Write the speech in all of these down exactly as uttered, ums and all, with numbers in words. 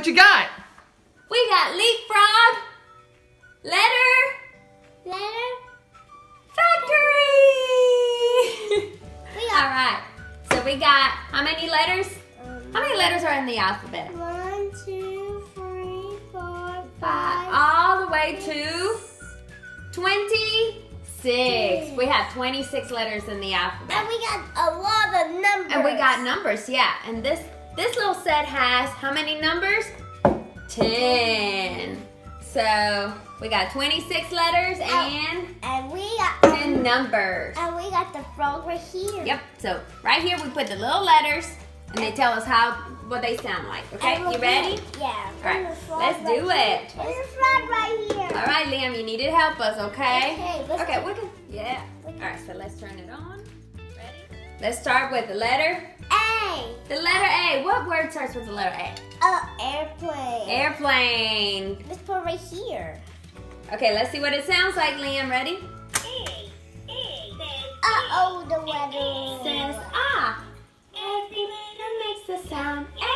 What you got? We got LeapFrog Letter Letter Factory. We got All right. So we got how many letters? um, How many letters are in the alphabet? one, two, three, four, Five. five. All the way to twenty-six. We have twenty-six letters in the alphabet. And we got a lot of numbers. And we got numbers, yeah. And this this little set has how many numbers? ten. So we got twenty-six letters and And we got ten numbers. And we got the frog right here. Yep. So right here we put the little letters and they tell us how what they sound like. Okay, And you ready? Yeah. All right, There's a frog let's right do here. it. There's a frog right here. All right, Liam, you need to help us, okay? Okay, let's Okay, do- we can. Yeah. All right, so let's turn it on. Ready? Let's start with the letter. A. The letter A. What word starts with the letter A? Uh, airplane. Airplane. Let's put it right here. Okay, let's see what it sounds like, Liam. Ready? Uh-oh, the weather. Says ah. Every letter makes the sound A.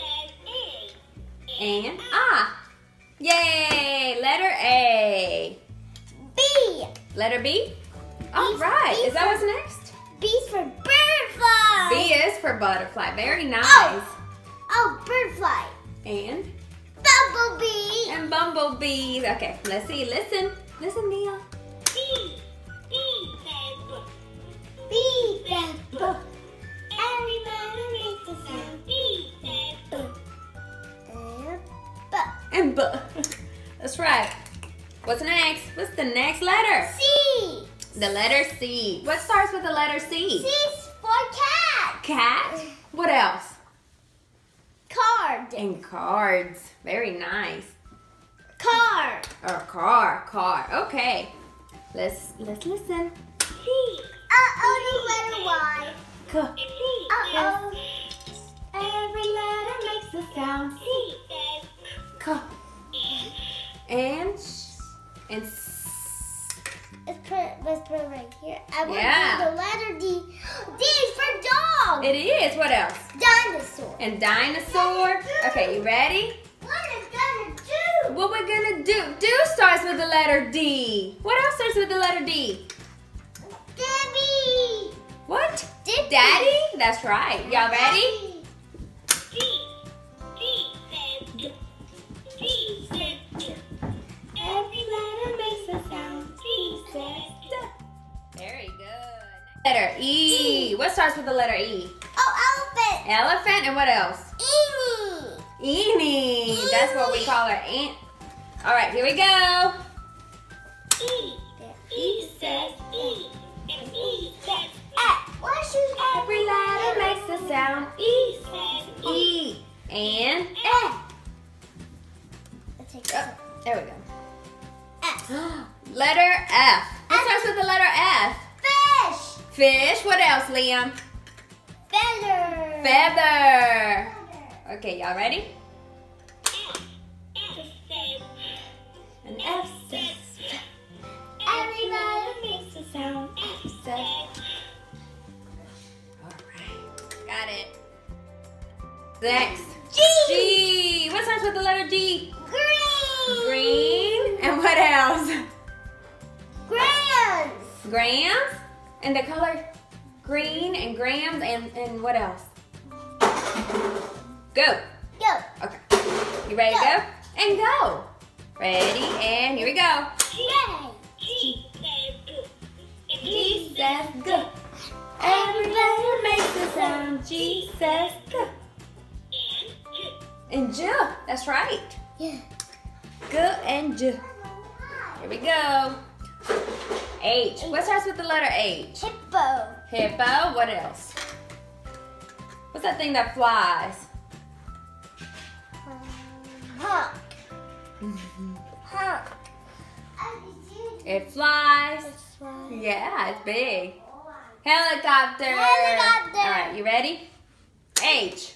And ah. Yay! Letter A. B. Letter B. All B's- right. B's Is that for- what's next? B's for birdfly. B is for butterfly. Very nice. Oh. Oh, birdfly. And Bumblebee. and bumblebees. Okay, let's see. Listen. Listen, Neil. B. B says book. B says book. Every letter makes a sound. B says book. And book. And bu. That's right. What's next? What's the next letter? C. The letter C. What starts with the letter C? C's for cat. Cat. What else? Card. And cards. Very nice. Card. Or car. Car. Okay. Let's let's listen. Uh-oh, the letter Y. C. Uh-oh. Every letter makes a sound. C. And and s. Let's put, it, let's put it right here. I want Yeah. to do the letter D. D is for dog. It is. What else? Dinosaur. And dinosaur. Okay, you ready? What is gonna do? What we're gonna do? Do starts with the letter D. What else starts with the letter D? Debbie. What? Debbie. Daddy? That's right. Y'all ready? D. D says D. D says D. Every letter makes a sound. D says D. Very good. Letter E. What starts with the letter E? Oh, elephant. Elephant and what else? Emu. Eenie. That's what we call our aunt. All right, here we go. E. E says E. And E says F. What's your Every letter makes a sound. E says E. And F. Let's take this oh, one. there we go. F. Letter F. What starts with the letter F? Fish. Fish. What else, Liam? Feather. Feather. Okay, y'all ready? F says An F says. every letter makes a sound. F says. All right, got it. Next. G. G. What starts with the letter G? Green. Green. And what else? Grams. Grams. And the color green and grams and, and what else? Go. Go. Okay. You ready to go? And go. Ready, and here we go. Yay. G says good. G says go. Every letter makes a sound. G says go. And J. That's right. Yeah. G and J. Here we go. H. What starts with the letter H? Hippo. Hippo. What else? What's that thing that flies? Hawk. Hawk. It flies. It's right. Yeah, it's big. Helicopter. Helicopter. All right, you ready? H.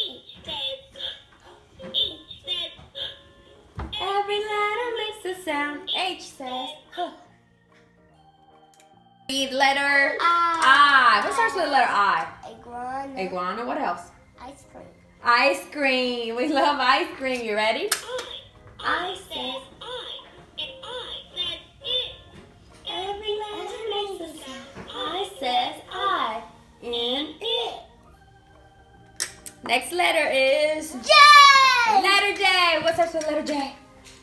Every letter makes a sound. H says huh. The letter I. I. What starts with the letter I? Iguana. Iguana. What else? Ice cream. Ice cream. We love ice cream. You ready? I says I, and I says it. Every letter makes a sound. I says I in it. Next letter is J. letter J. What starts with letter J?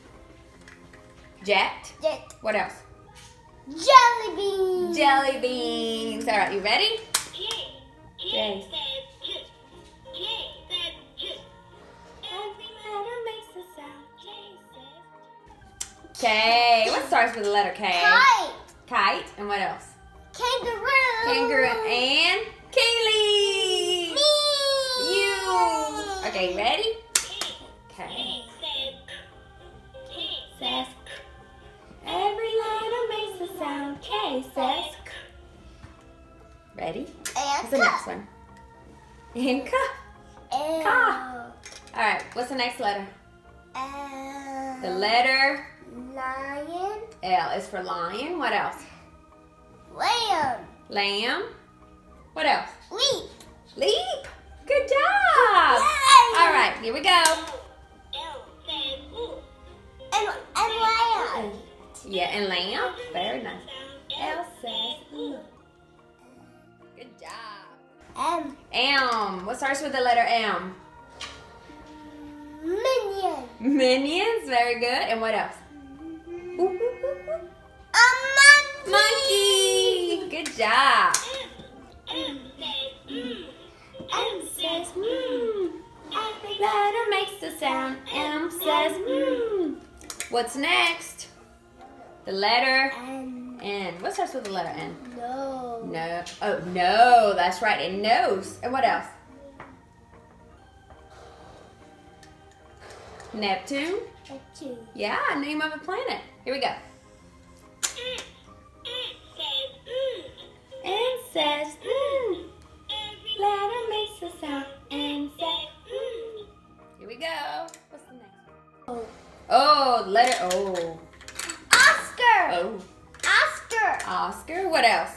Jet. Jet. What else? Jelly bean. Jelly beans. All right, you ready? J. J J. says J. J says J. Every letter makes a sound. J says K. What starts with the letter K? Kite. Kite. And what else? Kangaroo. Kangaroo. And Kaylee. Me. You. Okay, ready? K. K. K says K. K Says every letter makes a sound. K says K. Ready? What's the next one? And K. Ka. All right, what's the next letter? Uh, The letter lion. L is for lion. What else? Lamb. Lamb. What else? Leap. Leap. Good job. Yay. All right, here we go. L says ooh. And, and lion. Yeah, and lamb. Very nice. L says ooh. Good job. M. M. What starts with the letter M? Minion. Minions. Very good. And what else? Ooh, ooh, ooh, ooh. A monkey. Monkey. Good job. M. M says mm. M says mm. Every letter makes a sound. M says mm. What's next? The letter And N. What starts with the letter N? no. No. Oh, no. That's right. It knows. And what else? Neptune. A two. Yeah, name of a planet. Here we go. M. M says mm. N says mm. Every Letter makes a sound. N says mm. Here we go. What's the next one? Oh. Oh, letter O. Oscar. Oh. Oscar. Oscar. What else?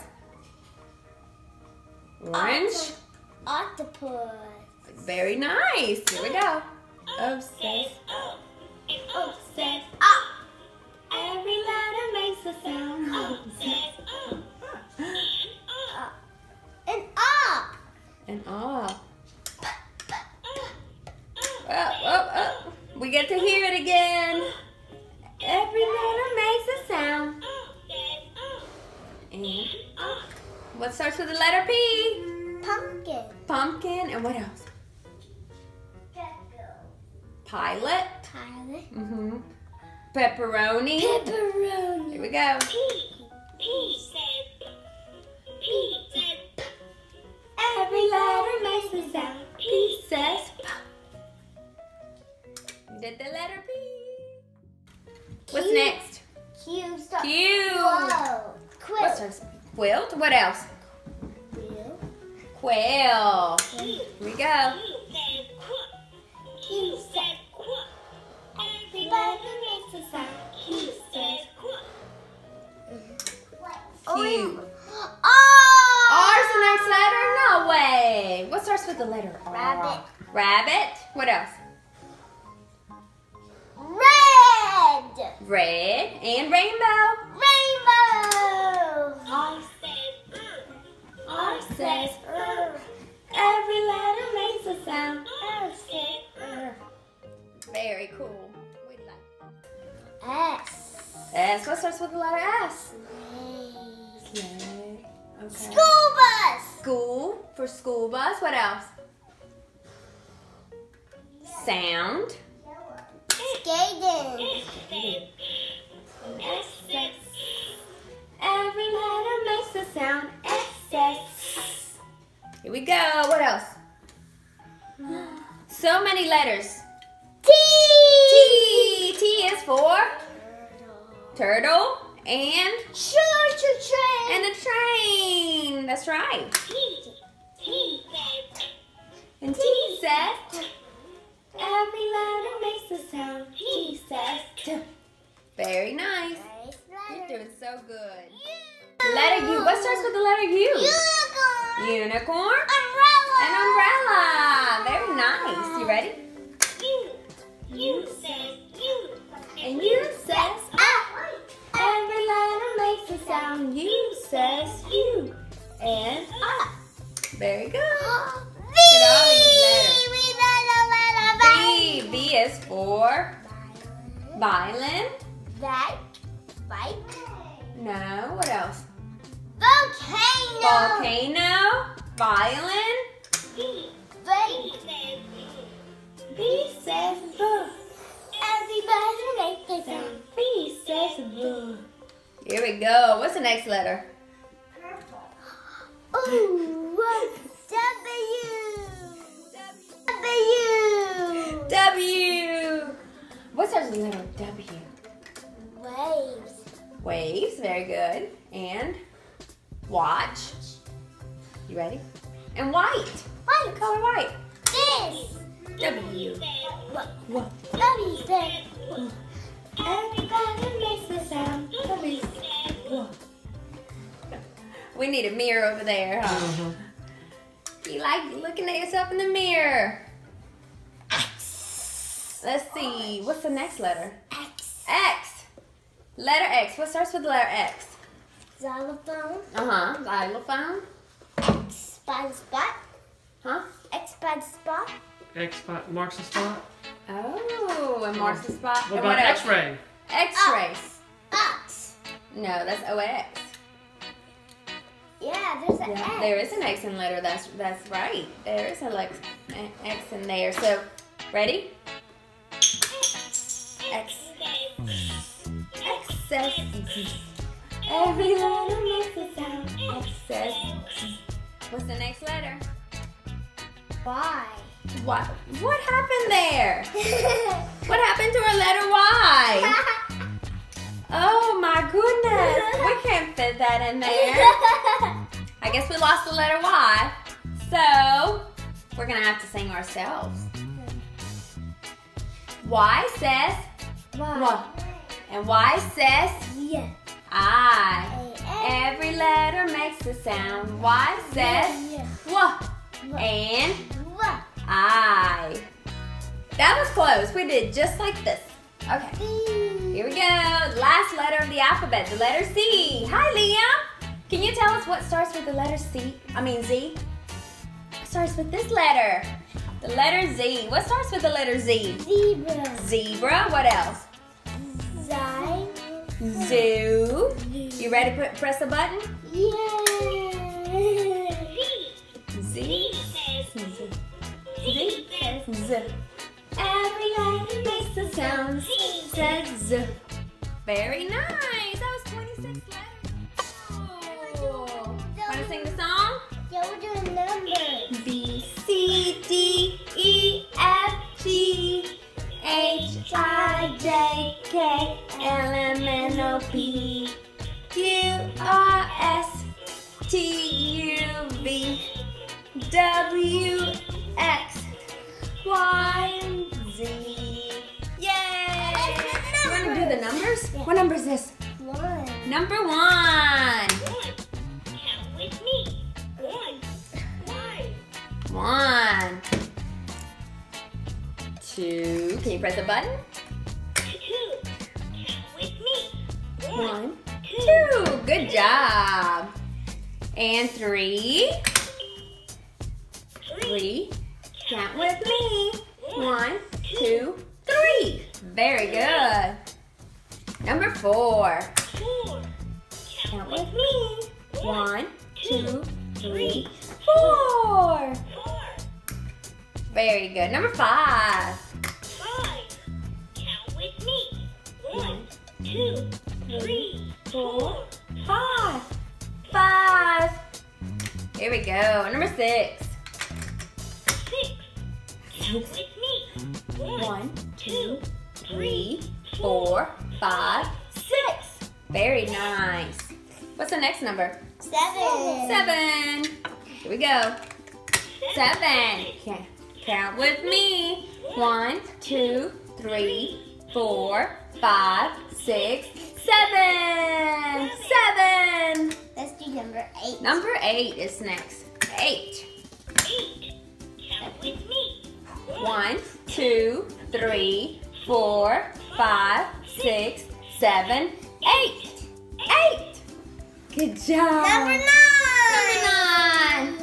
Orange. Octopus. Very nice. Here we go. O says O. And O says up. Every letter makes a sound. O O says O. and And up. And ah. Oh, oh, oh. We get to hear it again. Every letter makes a sound. O says O. And ah. What starts with the letter P? Pumpkin. Pumpkin. And what else? Pilot. Pilot. Mm-hmm. Pepperoni. Pepperoni. Here we go. P. P says P says Every letter makes a sound. P says P. You did the letter P. What's Q. next? Q starts. Q. Whoa. Quilt. What starts? Quilt. What else? Quill. Quill. Q. Here we go. Q says quack. Q says quack. Every letter makes a sound. Q says quack. Q. Oh. R's the next letter? No way. What starts with the letter R? Rabbit. Rabbit. What else? Red. Red. And rainbow. Rainbow. R says R says R. Every letter makes a sound. R says R. Very cool. We like S. S. What starts with the letter S? Sleigh. Okay. School bus. School for school bus. What else? Sound. Skating. S says. Every letter makes a sound. S says. Here we go. What else? So many letters. T. T. T is for turtle and Choo-choo train. and a train. That's right. T. T says And T says. Every letter makes a sound. T says. T. Very nice. You're doing so good. Letter U. What starts with the letter U? Unicorn. Unicorn. Umbrella. An umbrella. Very nice. You ready? U. U says U. And U says up. Every letter makes a sound. U says U. And up. Very good. V. Look at all these letters. We got a letter V. V is for violin. That. Bike. No. What else? Volcano. Volcano. Violin. V. V. V says book. Everybody make the sound. V says book. Here we go. What's the next letter? Ooh, W. W. W. What starts with the letter W? Waves. Waves. Very good. And watch. You ready? And white. White. Color white. This. W. What? What? W says. Everybody makes the sound. W. What? We need a mirror over there, huh? Mm-hmm. You like looking at yourself in the mirror. X. Let's see. What's the next letter? X. X. Letter X. What starts with the letter X? Xylophone. Uh-huh. Xylophone. X by the spot. Huh? X by the spot. X spot marks the spot. Oh, and marks the spot. What And about else? X-ray? X-ray. X. No, that's O X. Yeah, there's an Yeah, X. there is an X in letter. That's that's right. There is an X, X in there. So, ready? X. X says Z. Every letter makes a sound. X says Z. What's the next letter? Y. What? What happened there? What happened to our letter Y? Oh my goodness. We can't fit that in there. I guess we lost the letter Y. So, we're going to have to sing ourselves. Y says Y. what? And Y says Yeah. I. Every letter makes a sound. Y says Yeah. what? And Y. I. That was close. We did just like this. Okay. Here we go. The last letter of the alphabet, the letter C. Hi, Liam. Can you tell us what starts with the letter C? I mean Z. What starts with this letter? The letter Z. What starts with the letter Z? Zebra. Zebra. What else? Zai. Zoo. You ready to press the button? Yeah. Z. Z. Z says Z. Every letter makes a sound. Z says Z. Very nice. That was twenty-six letters. Oh. Want to sing the song? Yeah, we're doing numbers. B, C, D, E, F, G, H, I, J, K, L, M, N, O, P, Q, R, S, T, U, V, W, X, Y, and Z. Yay! You want to do the numbers? Yeah. What number is this? One. Number one. Count with me. One. One. One. Two. Can you press the button? Two. Count with me. One, two. Good job. And three. Three. Count with me. One, two, three. Very good. Number four. Four. Count with me. One, two, three, four. Four. Very good. Number five. Five. Count with me. One, two, three, Four, five. Five. Here we go. Number six. six. Count with me. One, two, three, four, five, six. Very nice. What's the next number? Seven. Seven. Here we go. Seven. Okay. Count with me. One, two, three, four, five, six, seven. Seven. Let's do number eight. Number eight is next. Eight. Eight. Count with me. One, two, three, four, five, six, seven, eight. Eight. Good job. Number nine. Number nine.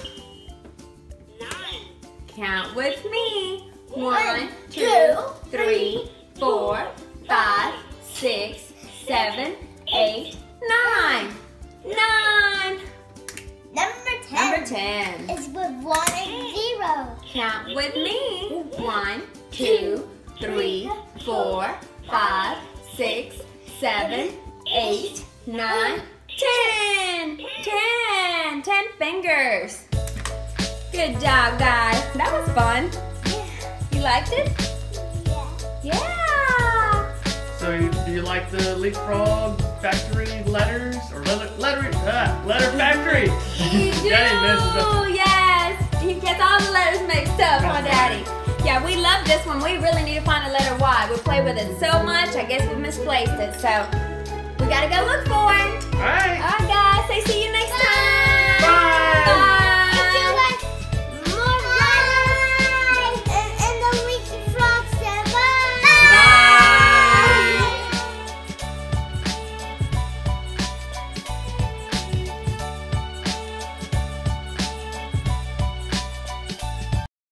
Nine. Count with me. One, two, three, four, five, six, seven, eight, nine. Nine. Number ten. Number ten. It's with one and zero. Count with me. One, two, three, four, five, six, seven, eight, nine, ten. Ten. Ten fingers. Good job, guys. That was fun. You liked it? Yeah. Yeah. So you, do you like the LeapFrog Factory letters or letter letter ah, letter factory? You do. Daddy messes up. Yes. He gets all the letters mixed up, huh, Daddy? Yeah, we love this one. We really need to find a letter Y. We play with it so much, I guess we misplaced it. So we gotta go look for it. All right.